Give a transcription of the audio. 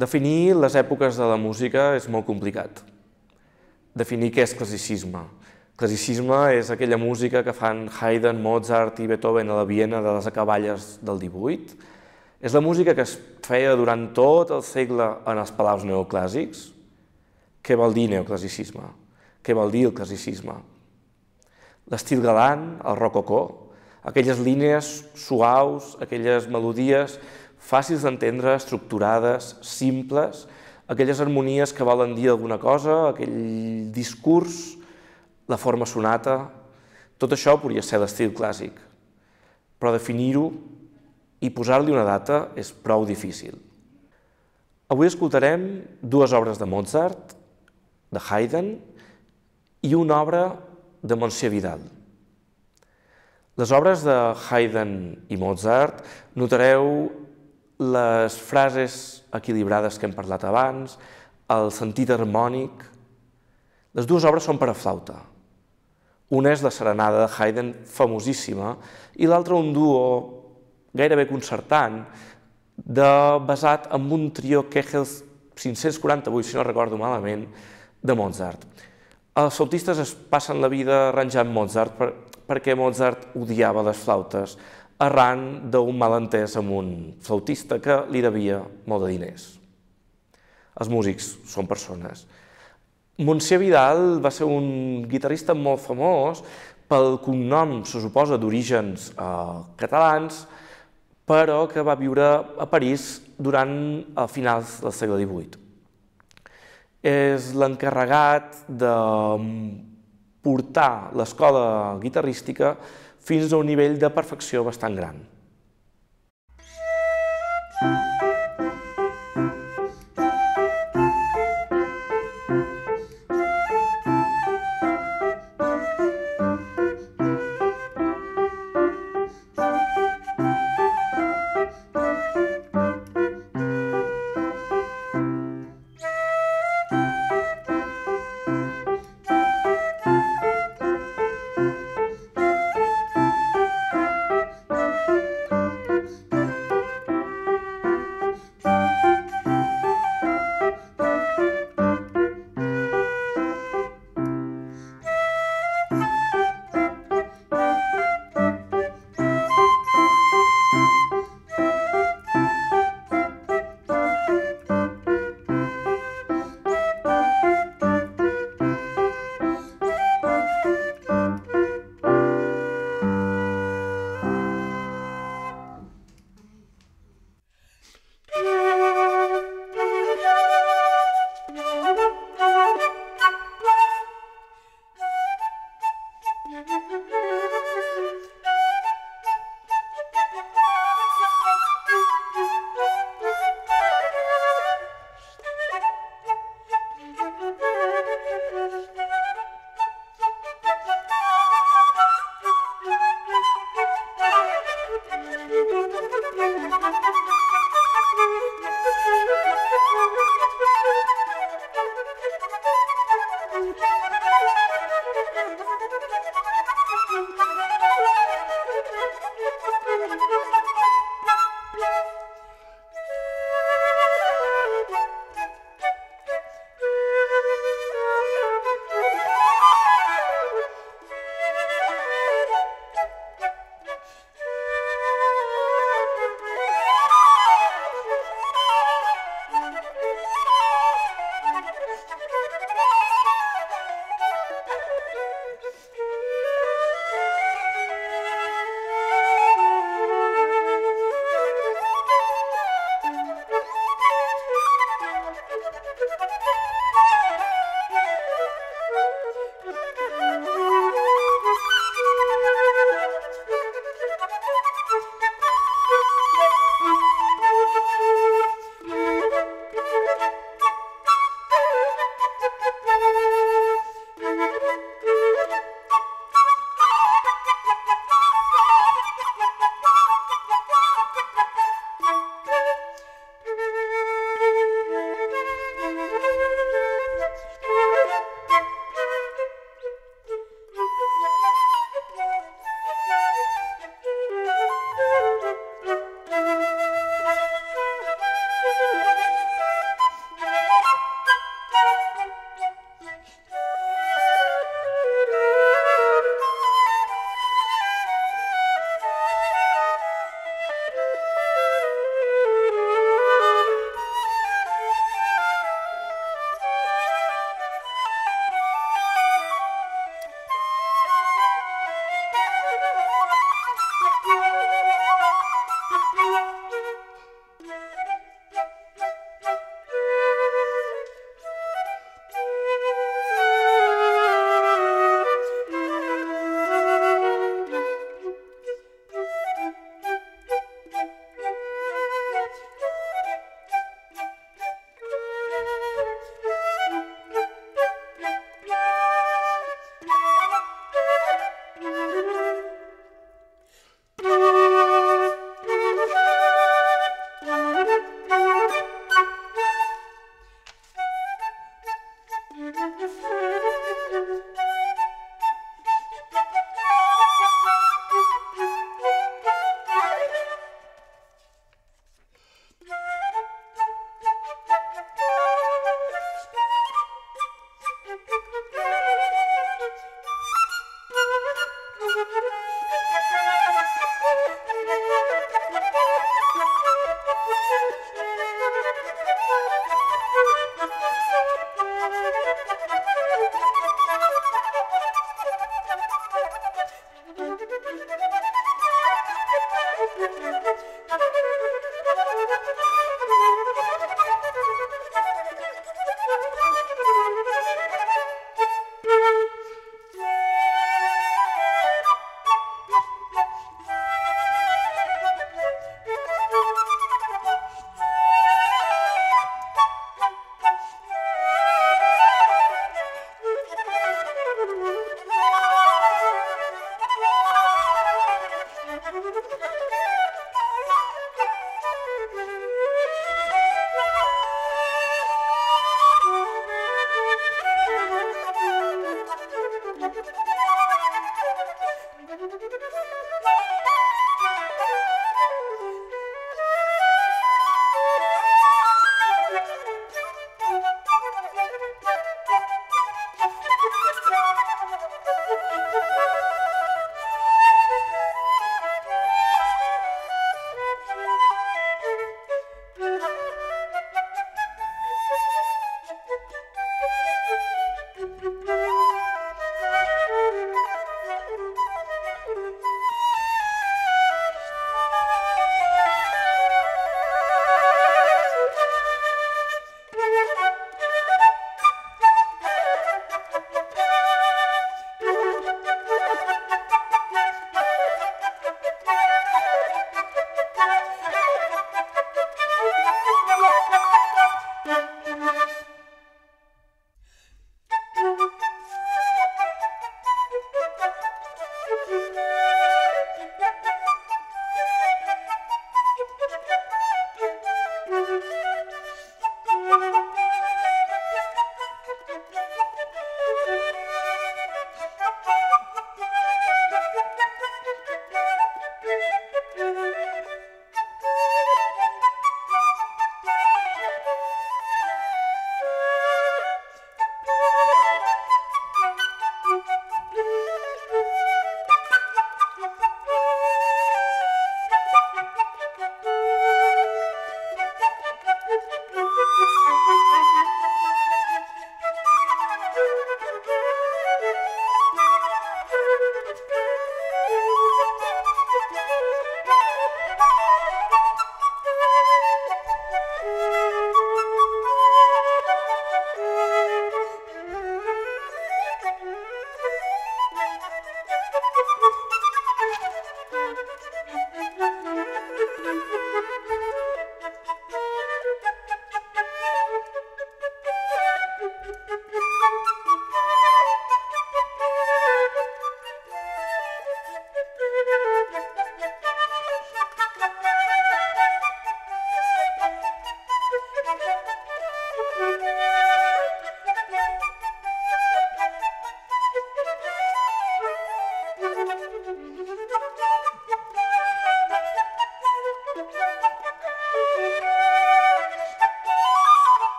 Definir les èpoques de la música és molt complicat. Definir què és classicisme. Classicisme és aquella música que fan Haydn, Mozart i Beethoven a la Viena de les acaballes del XVIII. És la música que es feia durant tot el segle en els palaus neoclàssics. Què vol dir neoclassicisme? Què vol dir el classicisme? L'estil galant, el rococó, aquelles línies suaus, aquelles melodies fàcils d'entendre, estructurades, simples, aquelles harmonies que volen dir alguna cosa, aquell discurs, la forma sonata, tot això podria ser l'estil clàssic. Però definir-ho i posar-li una data és prou difícil. Avui escoltarem dues obres de Mozart, de Haydn, i una obra de Monsieur Vidal. Les obres de Haydn i Mozart notareu les frases equilibrades que hem parlat abans, el sentit harmònic. Les dues obres són per a flauta. Una és la serenada de Haydn, famosíssima, i l'altra un duo gairebé concertant, basat en un trio Kehls 548, si no recordo malament, de Mozart. Els flautistes es passen la vida arranjant Mozart perquè Mozart odiava les flautes, arran d'un malentès amb un flautista que li devia molt de diners. Els músics són persones. Monsieur Vidal va ser un guitarrista molt famós pel cognom, se suposa, d'orígens catalans, però que va viure a París durant el final del segle XVIII. És l'encarregat de portar l'escola guitarrística fins a un nivell de perfecció bastant gran.